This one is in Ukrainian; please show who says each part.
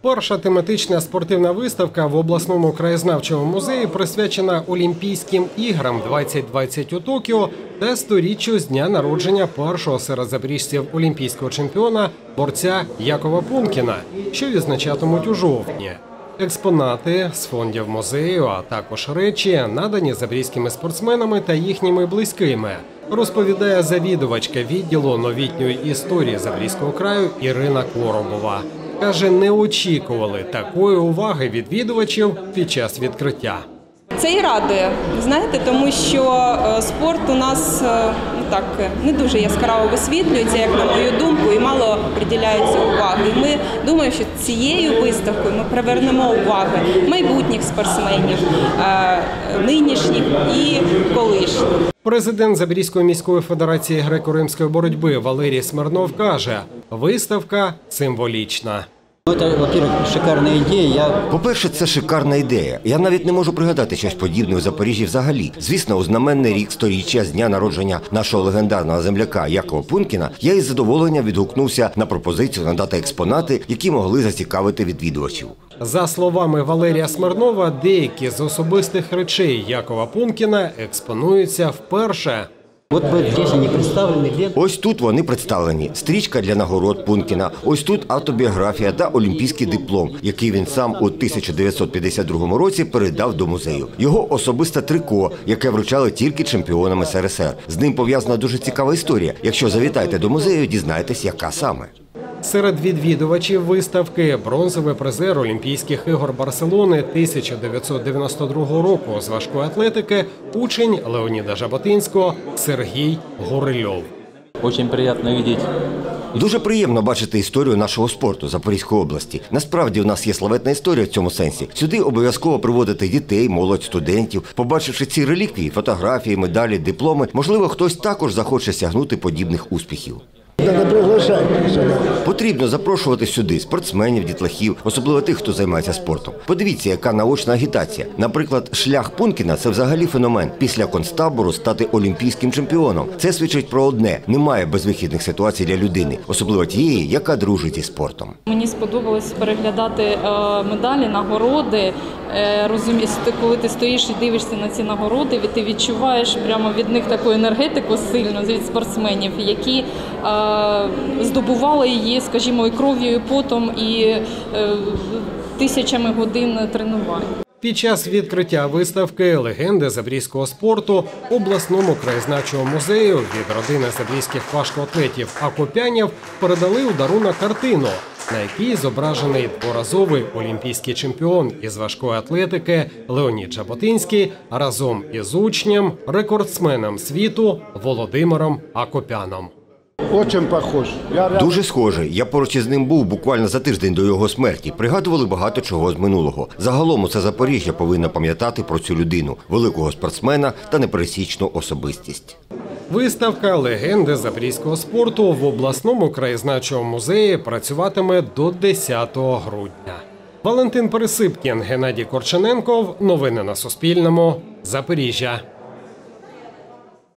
Speaker 1: Перша тематична спортивна виставка в обласному краєзнавчому музеї присвячена Олімпійським іграм 2020 у Токіо та 100-річчю з дня народження першого серед запоріжців олімпійського чемпіона, борця Якова Пункіна, що відзначатимуть у жовтні. Експонати з фондів музею, а також речі, надані запорізькими спортсменами та їхніми близькими, розповідає завідувачка відділу новітньої історії Запорізького краю Ірина Коробова. Каже, не очікували такої уваги відвідувачів під час відкриття.
Speaker 2: Це і радує, знаєте, тому що спорт у нас так не дуже яскраво висвітлюється, як на мою думку, і мало приділяється уваги. І ми думаємо, що цією виставкою ми привернемо увагу майбутніх спортсменів, нинішніх і колишніх.
Speaker 1: Президент Запорізької міської федерації греко-римської боротьби Валерій Смирнов каже, виставка символічна.
Speaker 3: По-перше, це шикарна ідея. Я навіть не можу пригадати щось подібне у Запоріжжі взагалі. Звісно, у знаменний рік 100-річчя з дня народження нашого легендарного земляка Якова Пункіна я із задоволенням відгукнувся на пропозицію надати експонати, які могли зацікавити відвідувачів.
Speaker 1: За словами Валерія Смирнова, деякі з особистих речей Якова Пункіна експонуються вперше.
Speaker 3: Ось тут вони представлені. Стрічка для нагород Пункіна, ось тут автобіографія та олімпійський диплом, який він сам у 1952 році передав до музею. Його особисте трико, яке вручали тільки чемпіонам СРСР. З ним пов'язана дуже цікава історія. Якщо завітаєте до музею, дізнаєтесь, яка саме.
Speaker 1: Серед відвідувачів виставки бронзовий призер Олімпійських ігор Барселони 1992 року з важкої атлетики, учень Леоніда Жаботинського Сергій Гурильов.
Speaker 3: Дуже приємно бачити історію нашого спорту Запорізької області. Насправді у нас є славетна історія в цьому сенсі. Сюди обов'язково приводити дітей, молодь, студентів. Побачивши ці реліквії, фотографії, медалі, дипломи, можливо, хтось також захоче сягнути подібних успіхів. Потрібно запрошувати сюди спортсменів, дітлахів, особливо тих, хто займається спортом. Подивіться, яка наочна агітація. Наприклад, шлях Пункіна – це взагалі феномен. Після концтабору стати олімпійським чемпіоном. Це свідчить про одне – немає безвихідних ситуацій для людини, особливо тієї, яка дружить із спортом.
Speaker 4: Мені сподобалось переглядати медалі, нагороди. Розумієш, коли ти стоїш і дивишся на ці нагороди, ти відчуваєш прямо від них таку енергетику сильну від спортсменів, які здобували її, скажімо, і кров'ю, і потом, і тисячами годин тренувань.
Speaker 1: Під час відкриття виставки «Легенди запорізького спорту» обласному краєзнавчому музею від родини запорізьких важкоатлетів Акопянів передали у дарунок картину, на якій зображений дворазовий олімпійський чемпіон із важкої атлетики Леонід Жаботинський разом із учнем, рекордсменом світу Володимиром Акопяном.
Speaker 3: Дуже схожий. Я поруч із ним був буквально за тиждень до його смерті. Пригадували багато чого з минулого. Загалом усе Запоріжжя повинно пам'ятати про цю людину, великого спортсмена та непересічну особистість.
Speaker 1: Виставка «Легенди запорізького спорту» в обласному краєзнавчому музеї працюватиме до 10 грудня. Валентин Пересипкін, Геннадій Корчененков. Новини на Суспільному. Запоріжжя.